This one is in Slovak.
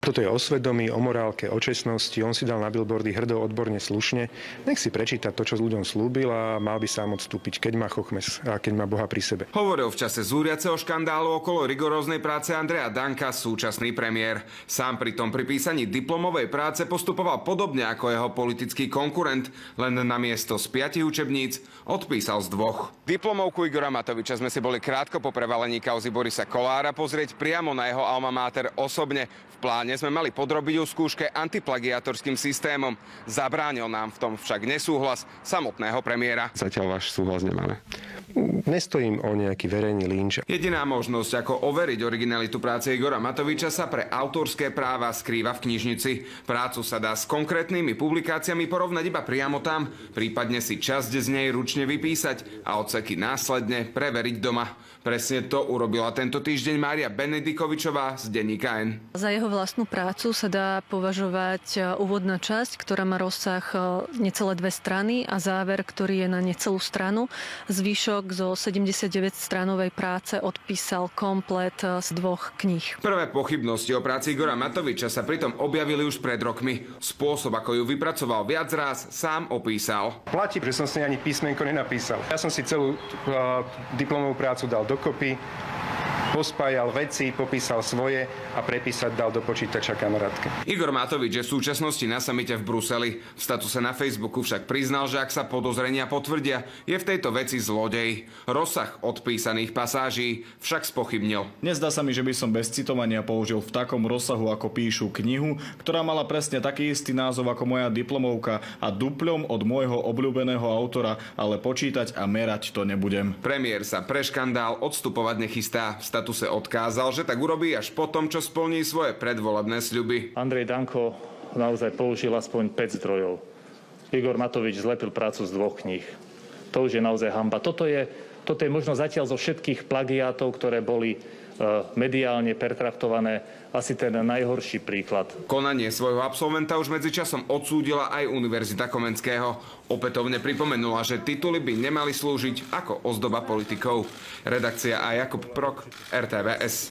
Toto je o svedomí, o morálke, o čestnosti. On si dal na billboardy hrdo, odborne, slušne. Nech si prečíta to, čo s ľuďom slúbil a mal by sám odstúpiť, keď má chochmes a keď má Boha pri sebe. Hovoril v čase zúriaceho škandálu okolo rigoróznej práce Andreja Danka súčasný premiér. Sám pritom pri písaní diplomovej práce postupoval podobne ako jeho politický konkurent, len namiesto z 5 učebníc odpísal z 2. Diplomovku Igora Matoviča sme si boli krátko po prevalení kauzy Borisa Kollára pozrieť priamo na jeho alma mater osobne. V pláne sme mali podrobiť ju skúške antiplagiátorským systémom. Zabránil nám v tom však nesúhlas samotného premiéra. Zatiaľ váš súhlas nemáme. Nestojím o nejaký verejný lynč. Jediná možnosť, ako overiť originalitu práce Igora Matoviča, sa pre autorské práva skrýva v knižnici. Prácu sa dá s konkrétnymi publikáciami porovnať iba priamo tam, prípadne si časť z nej ručne vypísať a odseky následne preveriť doma. Presne to urobila tento týždeň Mária Benedikovičová z denníka N. Za jeho vlastnú prácu sa dá považovať úvodná časť, ktorá má rozsah necelé 2 strany a záver, ktorý je na necelú stranu. Zvyšok zo 79-stranovej práce odpísal komplet z 2 kníh. Prvé pochybnosti o práci Igora Matoviča sa pritom objavili už pred rokmi. Spôsob, ako ju vypracoval viac ráz, sám opísal. Platí, že som si ani písmenko nenapísal. Ja som si celú diplomovú prácu dal dokopy, pospájal veci, popísal svoje a prepísať dal do počítača kamarátke. Igor Matovič je v súčasnosti na samite v Bruseli. V statuse na Facebooku však priznal, že ak sa podozrenia potvrdia, je v tejto veci zlodej. Rozsah odpísaných pasáží však spochybnil. Nezdá sa mi, že by som bez citovania použil v takom rozsahu, ako píšu knihu, ktorá mala presne taký istý názov ako moja diplomovka a dupľom od môjho obľúbeného autora, ale počítať a merať to nebudem. Premiér sa pre škandál odstupovať nechystá. V statuse odkázal, že tak urobí až po tom, čo splní svoje predvolebné sľuby. Andrej Danko naozaj použil aspoň 5 zdrojov. Igor Matovič zlepil prácu z 2 kníh. To už je naozaj hanba. Toto je možno zatiaľ zo všetkých plagiátov, ktoré boli mediálne pertraktované, asi ten najhorší príklad. Konanie svojho absolventa už medzičasom odsúdila aj Univerzita Komenského. Opätovne pripomenula, že tituly by nemali slúžiť ako ozdoba politikov. Redakcia a Jakub Prok, RTVS.